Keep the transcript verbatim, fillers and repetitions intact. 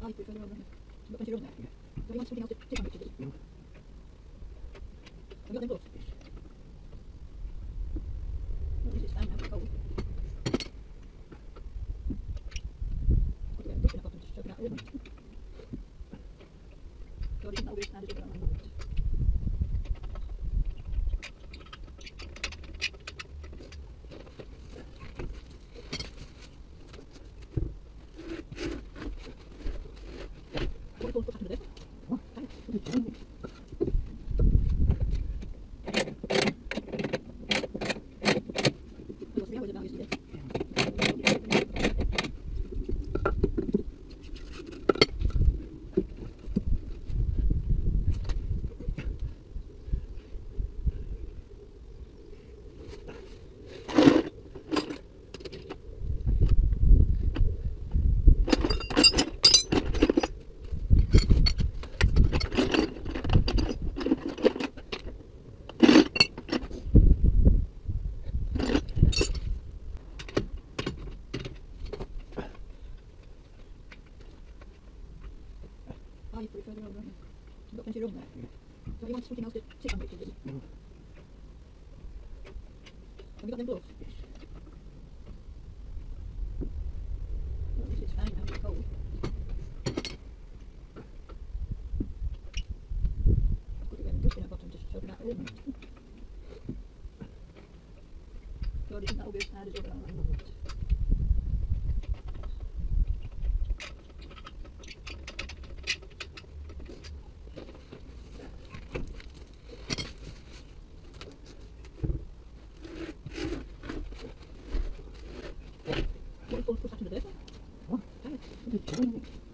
I prefer your own. You've got plenty of room there. Don't you want something else to tip on pictures? No. Have you got them gloves? Well, this is fine now, it's cold. Could you get a brush in a cotton to choke it out in? So I think that'll be as hard as it is. What's happened to this? What? Thanks. What is it? Well, three hours of now yesterday. I prefer your own room. You've got plenty of room there. Don't you want something else to sit on pictures? No. Have you got them gloves? Well, this is fine now, it's cold. Could you get a brush in a bottom to choke that in? So do you think that'll be as hard as your own? What, what's happened to this? What? Thanks. What are you doing?